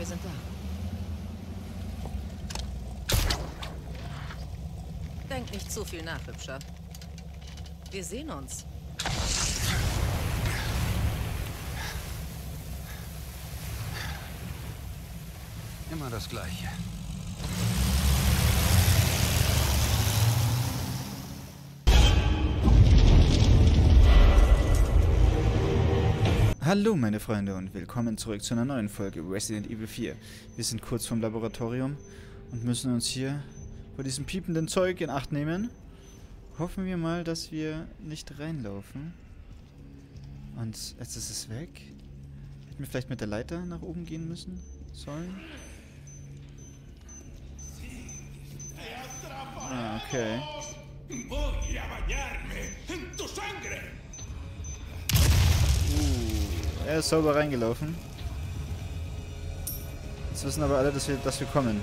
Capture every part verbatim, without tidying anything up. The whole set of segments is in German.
Wir sind da. Denk nicht zu viel nach, Hübscher. Wir sehen uns. Immer das Gleiche. Hallo meine Freunde und willkommen zurück zu einer neuen Folge Resident Evil vier. Wir sind kurz vorm Laboratorium und müssen uns hier vor diesem piependen Zeug in Acht nehmen. Hoffen wir mal, dass wir nicht reinlaufen. Und jetzt ist es weg. Hätten wir vielleicht mit der Leiter nach oben gehen müssen? Sollen? Ah, okay. Uh, er ist sauber reingelaufen. Jetzt wissen aber alle, dass wir, dass wir kommen.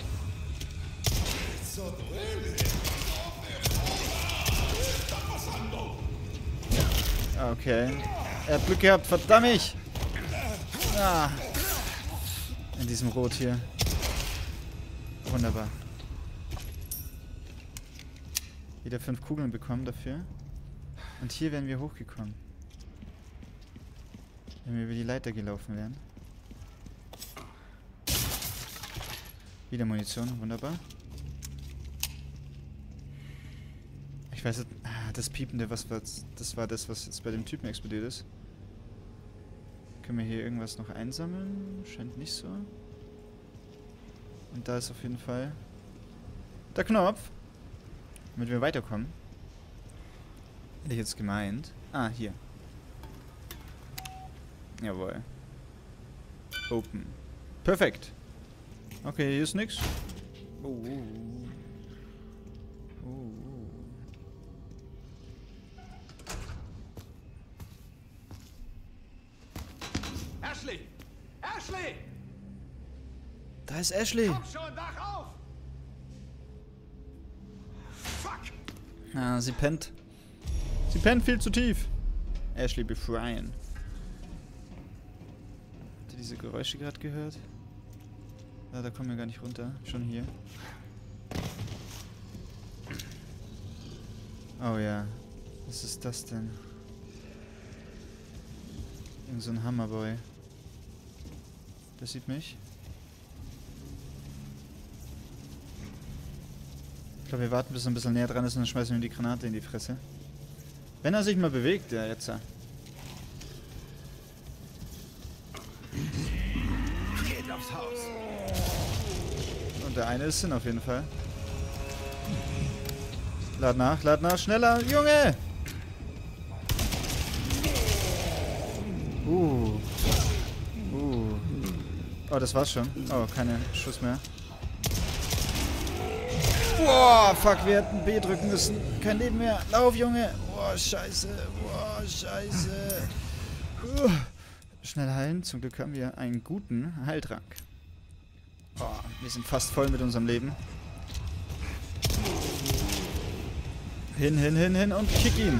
Okay. Er hat Glück gehabt, verdammt! Ah. In diesem Rot hier. Wunderbar. Wieder fünf Kugeln bekommen dafür. Und hier wären wir hochgekommen. Wenn wir über die Leiter gelaufen wären. Wieder Munition, wunderbar. Ich weiß nicht, ah, das Piepende, was war das, das war das, was jetzt bei dem Typen explodiert ist. Können wir hier irgendwas noch einsammeln? Scheint nicht so. Und da ist auf jeden Fall der Knopf, damit wir weiterkommen. Hätte ich jetzt gemeint. Ah, hier. Jawohl. Open. Perfekt. Okay, hier ist nix. Oh. Oh. Oh. Ashley! Ashley! Da ist Ashley. Komm schon, wach auf! Fuck! Ah, sie pennt. Sie pennt viel zu tief. Ashley befreien. Habt ihr diese Geräusche gerade gehört? Ah, da kommen wir gar nicht runter. Schon hier. Oh ja. Was ist das denn? Irgend so ein Hammerboy. Das sieht mich. Ich glaube, wir warten, bis er ein bisschen näher dran ist und dann schmeißen wir ihm die Granate in die Fresse. Wenn er sich mal bewegt, der jetzt. Geht aufs Haus. Und der eine ist hin auf jeden Fall. Lad nach, lad nach, schneller, Junge! Uh. Uh. Oh, das war's schon. Oh, keine Schuss mehr. Boah, fuck, wir hätten B drücken müssen. Kein Leben mehr. Lauf, Junge. Boah, scheiße. Boah, scheiße. Uh. Schnell heilen. Zum Glück haben wir einen guten Heiltrank. Boah, wir sind fast voll mit unserem Leben. Hin, hin, hin, hin und kick ihn.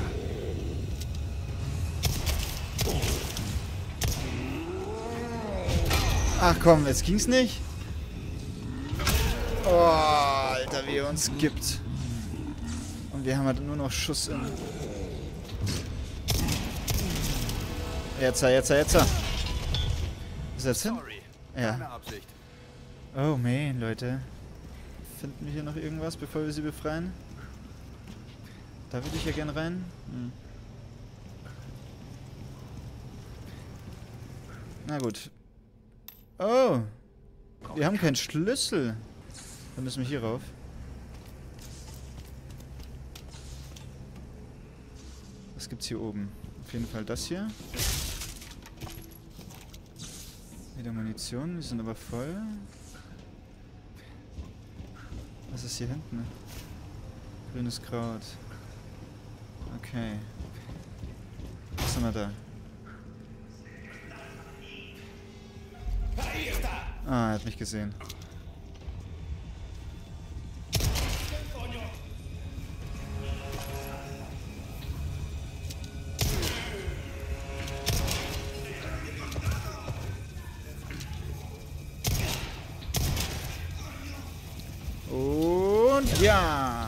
Ach komm, jetzt ging's nicht. Oh, Alter, wie er uns gibt. Und wir haben halt nur noch Schuss in. Jetzt, jetzt, jetzt. Ist das hin? Ja. Oh man, Leute. Finden wir hier noch irgendwas, bevor wir sie befreien? Da würde ich ja gerne rein. Hm. Na gut. Oh. Wir haben keinen Schlüssel. Dann müssen wir hier rauf. Was gibt's hier oben? Auf jeden Fall das hier. Wieder Munition. Wir sind aber voll. Was ist hier hinten? Grünes Kraut. Okay. Was haben wir da? Ah, er hat mich gesehen. Ja!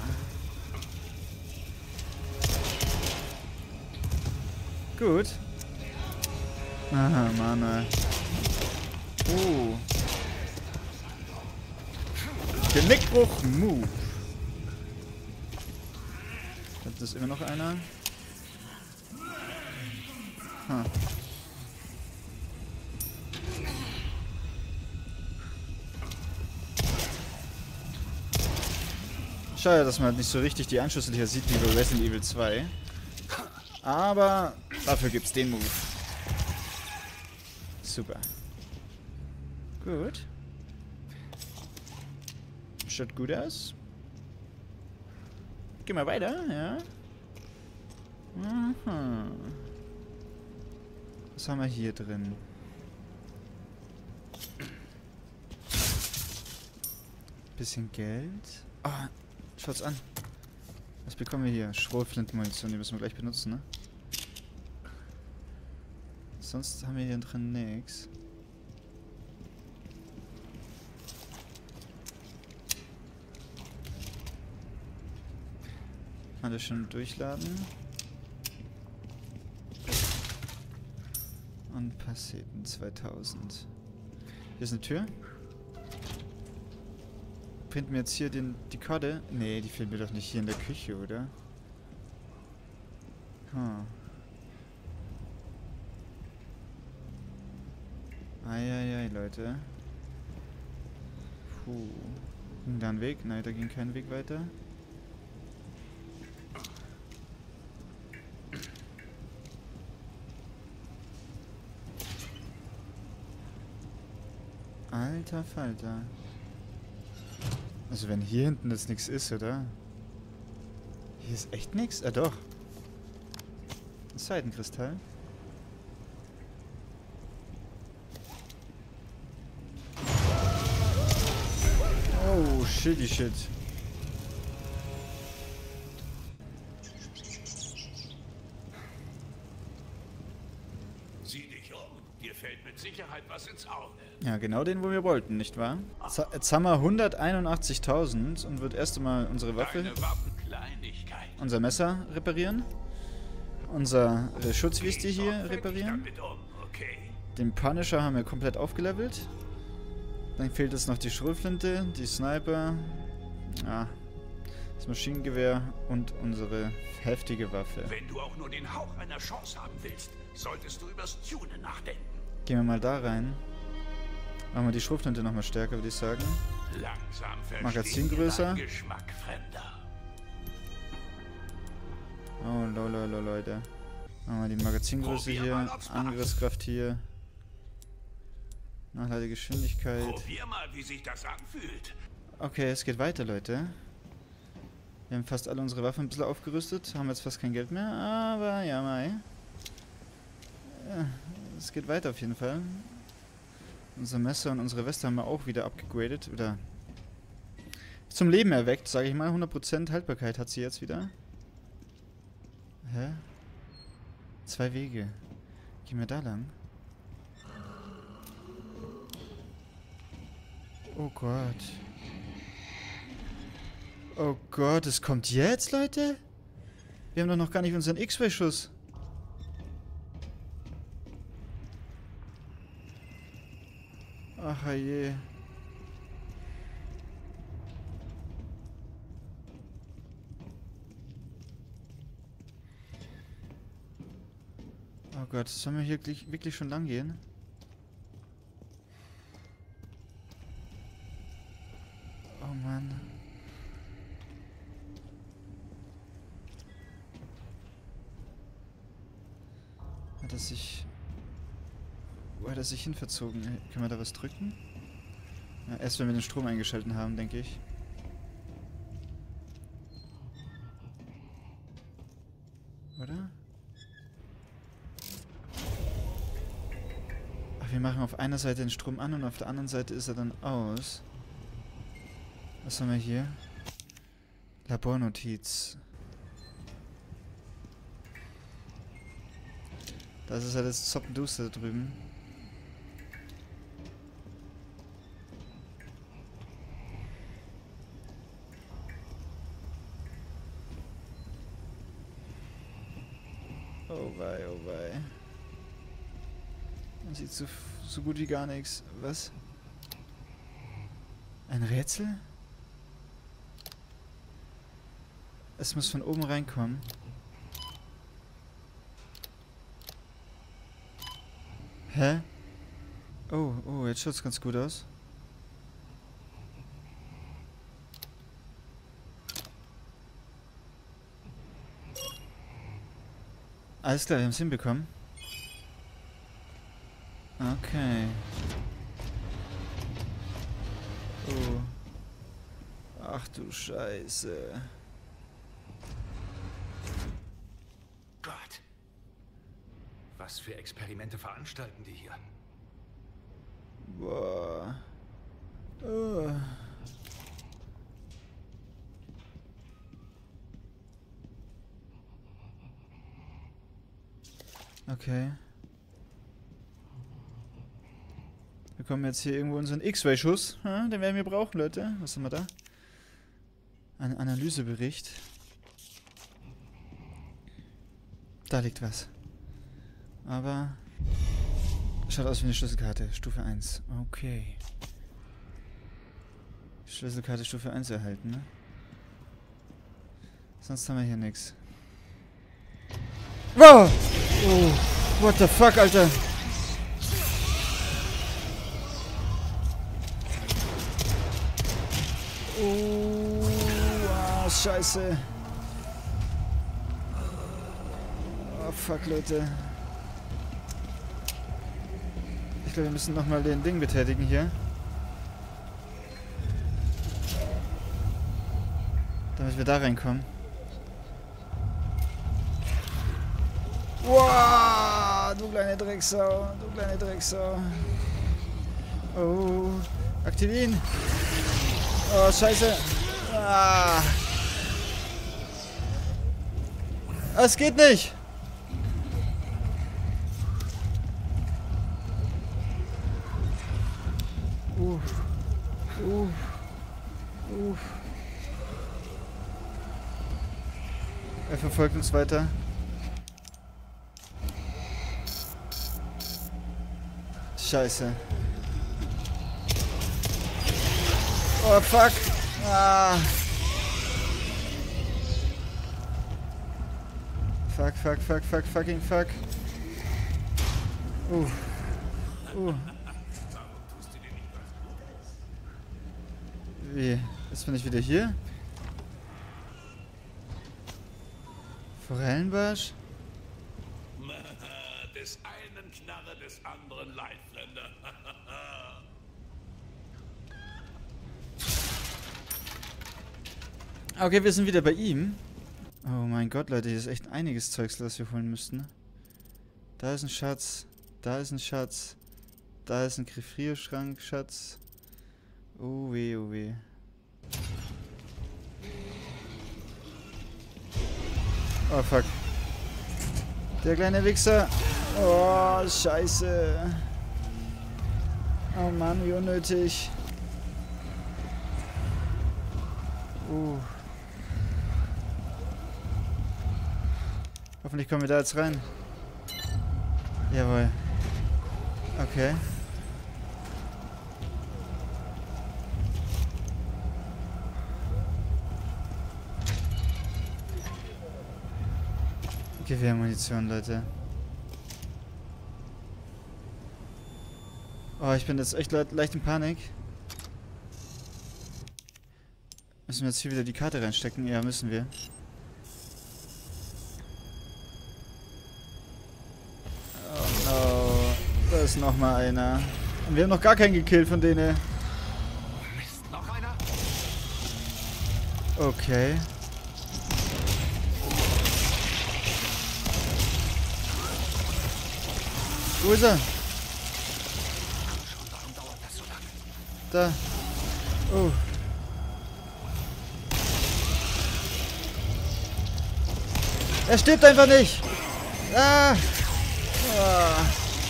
Gut. Aha, Mann. Uh. Genickbruch, Move. Das ist immer noch einer. Huh. Schade, dass man halt nicht so richtig die Anschlüsse hier sieht wie bei Resident Evil zwei. Aber dafür gibt's den Move. Super. Gut. Schaut gut aus. Gehen wir weiter, ja. Aha. Was haben wir hier drin? Bisschen Geld. Ah, schaut's an. Was bekommen wir hier? Schrotflintenmunition, die müssen wir gleich benutzen, ne? Sonst haben wir hier drin nichts. Alles schon durchladen. Und Passeten zweitausend. Hier ist eine Tür. Finden wir jetzt hier den, die Karte? Nee, die finden wir doch nicht hier in der Küche, oder? Hm. Eieiei, Leute. Puh. Ging da ein Weg? Nein, da ging kein Weg weiter. Alter Falter. Also wenn hier hinten jetzt nichts ist, oder? Hier ist echt nichts? Ah doch. Ein Seitenkristall. Oh, shitty shit. Sieh dich um. Dir fällt mit Sicherheit was ins Auge. Ja, genau den, wo wir wollten, nicht wahr? Jetzt, jetzt haben wir hunderteinundachtzigtausend und wird erst einmal unsere Waffe, Eine Waffenkleinigkeit. unser Messer reparieren. Unsere Schutzweste hier reparieren. Damit um, okay? Den Punisher haben wir komplett aufgelevelt. Dann fehlt jetzt noch die Schrotflinte, die Sniper, ja, das Maschinengewehr und unsere heftige Waffe. Wenn du auch nur den Hauch einer Chance haben willst, solltest du übers Tunen nachdenken. Gehen wir mal da rein. Machen wir die Schrotflinte nochmal stärker, würde ich sagen. Langsam verstehen Magazin größer. deinen Geschmack, Fremder. Oh, lol, lol, Leute. Machen wir die Magazingröße hier, Angriffskraft hier. Nachladegeschwindigkeit. Probier mal, wie sich das anfühlt. Okay, es geht weiter, Leute. Wir haben fast alle unsere Waffen ein bisschen aufgerüstet. Haben jetzt fast kein Geld mehr, aber ja, Mai. Ja, es geht weiter auf jeden Fall. Unser Messer und unsere Weste haben wir auch wieder abgegradet. Oder zum Leben erweckt, sage ich mal. hundert Prozent Haltbarkeit hat sie jetzt wieder. Hä? Zwei Wege. Gehen wir da lang? Oh Gott. Oh Gott, es kommt jetzt, Leute? Wir haben doch noch gar nicht unseren X-Ray-Schuss. Ach je. Oh Gott, sollen wir hier wirklich, wirklich schon lang gehen? Oh Mann. Hat er sich... Wo hat er sich hin verzogen? Können wir da was drücken? Ja, erst wenn wir den Strom eingeschalten haben, denke ich. Oder? Ach, wir machen auf einer Seite den Strom an und auf der anderen Seite ist er dann aus. Was haben wir hier? Labornotiz. Das ist ja das Zoppenduster da drüben. Oh wei, oh wei. Man sieht so, so gut wie gar nichts. Was? Ein Rätsel? Es muss von oben reinkommen. Hä? Oh, oh, jetzt schaut's ganz gut aus. Alles klar, wir haben es hinbekommen. Okay. Oh. Ach du Scheiße. Gott. Was für Experimente veranstalten die hier? Boah. Oh. Okay. Wir kommen jetzt hier irgendwo unseren X-Ray-Schuss. Ja, den werden wir brauchen, Leute. Was haben wir da? Ein Analysebericht. Da liegt was. Aber... Schaut aus wie eine Schlüsselkarte. Stufe eins. Okay. Schlüsselkarte Stufe eins erhalten, ne? Sonst haben wir hier nichts. Wow! Oh, what the fuck, Alter? Oh, ah, scheiße. Oh, fuck, Leute. Ich glaube, wir müssen nochmal den Ding betätigen hier. Damit wir da reinkommen. Wow, du kleine Drecksau, du kleine Drecksau. Oh, aktivieren. Oh, scheiße. Ah. Es geht nicht. Uh. Uh. Uh. Er verfolgt uns weiter. Scheiße. Oh, fuck. Ah. Fuck, fuck, fuck, fuck, fucking fuck. Uh. Uh. Wie? Jetzt bin ich wieder hier? Forellenbarsch? Des einen Knarre, des anderen Leitländer. Okay, wir sind wieder bei ihm. Oh mein Gott, Leute, hier ist echt einiges Zeugs, das wir holen müssten. Da ist ein Schatz. Da ist ein Schatz. Da ist ein Gefrierschrank, Schatz. Oh weh, oh weh. Oh fuck. Der kleine Wichser. Oh, scheiße. Oh Mann, wie unnötig. Uh. Hoffentlich kommen wir da jetzt rein. Jawohl. Okay. Gewehrmunition, Leute. Oh, ich bin jetzt echt le leicht in Panik. Müssen wir jetzt hier wieder die Karte reinstecken? Ja, müssen wir. Oh no. Da ist noch mal einer. Und wir haben noch gar keinen gekillt von denen. Mist, noch einer? Okay. Wo ist er? Schon, warum dauert das so lange? Da. Oh. Er stirbt einfach nicht. Ah. Ah.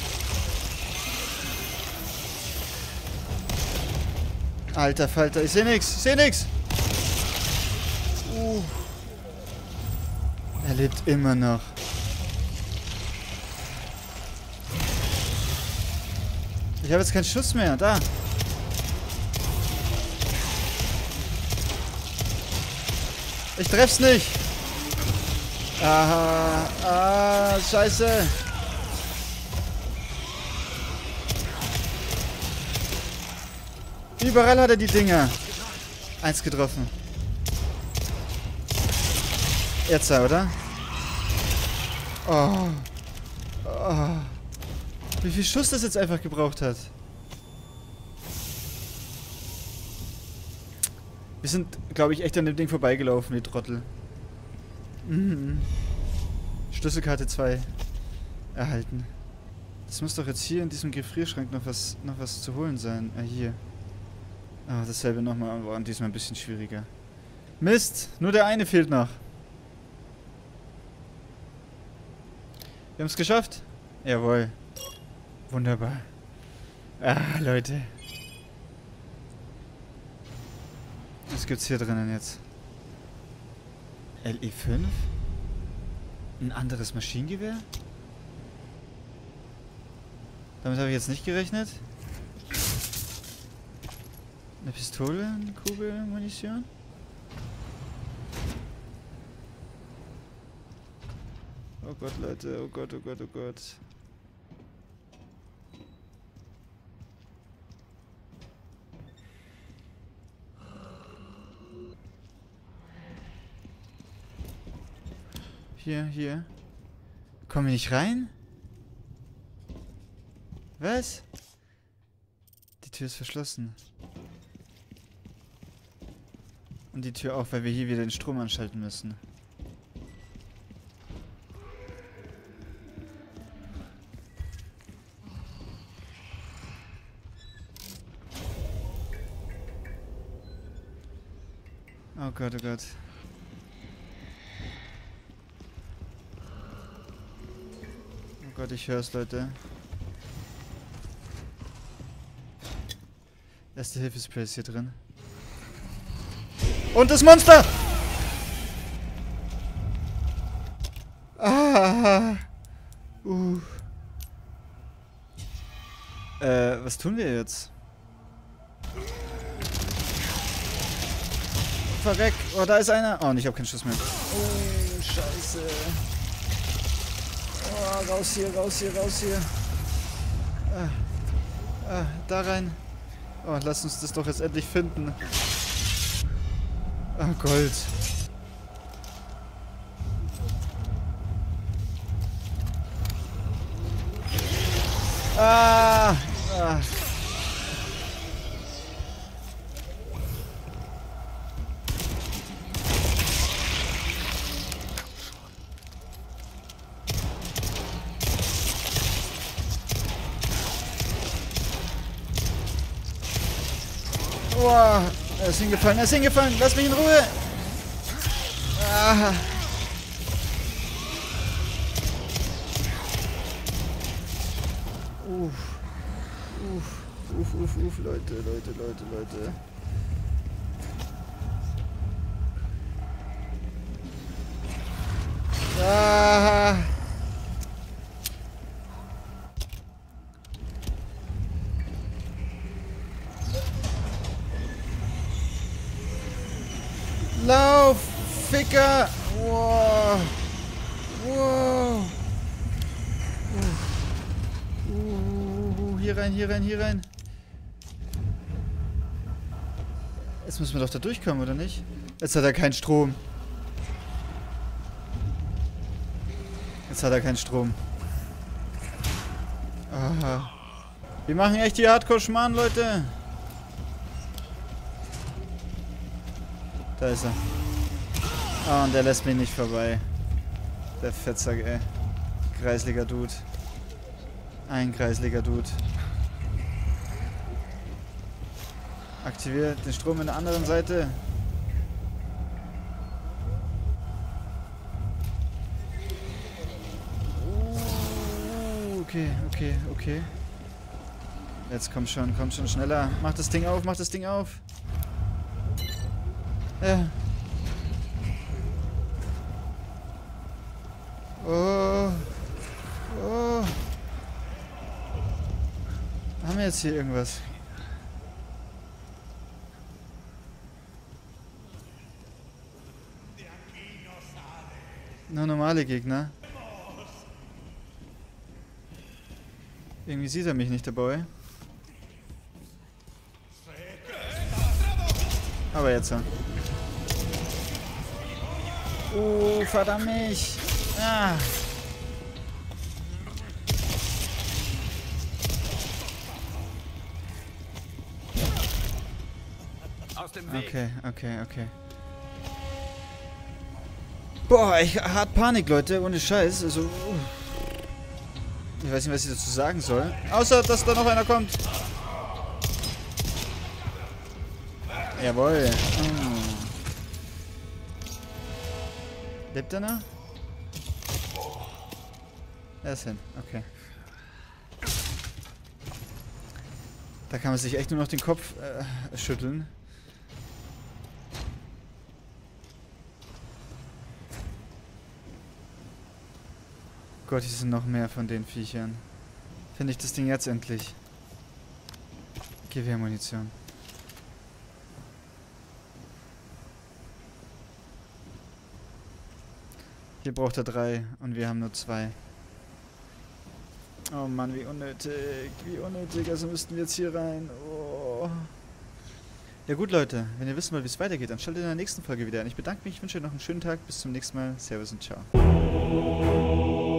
Alter Falter, ich seh nix, ich seh nix. Uh. Er lebt immer noch. Ich habe jetzt keinen Schuss mehr. Da. Ich treff's nicht. Aha. Ah, scheiße. Überall hat er die Dinger. Eins getroffen. Jetzt, oder? Oh. Oh. Wie viel Schuss das jetzt einfach gebraucht hat. Wir sind, glaube ich, echt an dem Ding vorbeigelaufen, die Trottel. Mhm. Schlüsselkarte zwei erhalten. Das muss doch jetzt hier in diesem Gefrierschrank noch was, noch was zu holen sein. Ah, hier. Ah, dasselbe nochmal, aber diesmal ein bisschen schwieriger. Mist! Nur der eine fehlt noch. Wir haben es geschafft? Jawohl. Wunderbar. Ah, Leute. Was gibt's hier drinnen jetzt? L E fünf? Ein anderes Maschinengewehr? Damit habe ich jetzt nicht gerechnet. Eine Pistole, eine Kugel, Munition. Oh Gott, Leute, oh Gott, oh Gott, oh Gott. Hier, hier. Kommen wir nicht rein? Was? Die Tür ist verschlossen. Und die Tür auch, weil wir hier wieder den Strom anschalten müssen. Oh Gott, oh Gott. Oh Gott, ich hör's, Leute. Erste Hilfespray ist hier drin. Und das Monster! Ah! Uh. Äh, was tun wir jetzt? Verreck! Oh, da ist einer! Oh, und ich hab keinen Schuss mehr. Oh, scheiße. Oh, raus hier, raus hier, raus hier. Ah, ah, da rein. Oh, lass uns das doch jetzt endlich finden. Ah, Gold. Ah! Ah! Oh, er ist hingefallen, er ist hingefallen. Lass mich in Ruhe. Ah. Uff. Uff. Uff, uff, uff, Leute, Leute, Leute, Leute. Ah. Lauf, Ficker! Wow! Wow! Uh. Uh, hier rein, hier rein, hier rein. Jetzt müssen wir doch da durchkommen, oder nicht? Jetzt hat er keinen Strom. Jetzt hat er keinen Strom. Aha. Wir machen echt die Hardcore-Schmarrn, Leute. Da ist er. Ah, und der lässt mich nicht vorbei. Der Fettsack, ey. Kreisliger Dude. Ein kreisliger Dude. Aktiviere den Strom in der anderen Seite. Uh, okay, okay, okay. Jetzt komm schon, komm schon schneller. Mach das Ding auf, mach das Ding auf. Ja. Oh. Oh. Haben wir jetzt hier irgendwas? Nur normale Gegner. Irgendwie sieht er mich nicht dabei. Aber jetzt. Oh, verdammt mich. Ah. Aus dem Weg. Okay, okay, okay. Boah, ich hart Panik, Leute, ohne Scheiß. Also, uh. Ich weiß nicht, was ich dazu sagen soll. Außer, dass da noch einer kommt. Jawohl. Oh. Lebt er noch? Er ist hin, okay. Da kann man sich echt nur noch den Kopf äh, schütteln. Gott, hier sind noch mehr von den Viechern. Finde ich das Ding jetzt endlich. Gewehrmunition. Hier braucht er drei und wir haben nur zwei. Oh Mann, wie unnötig. Wie unnötig. Also müssten wir jetzt hier rein. Oh. Ja gut, Leute. Wenn ihr wissen wollt, wie es weitergeht, dann schaltet in der nächsten Folge wieder ein. Ich bedanke mich, ich wünsche euch noch einen schönen Tag. Bis zum nächsten Mal. Servus und ciao.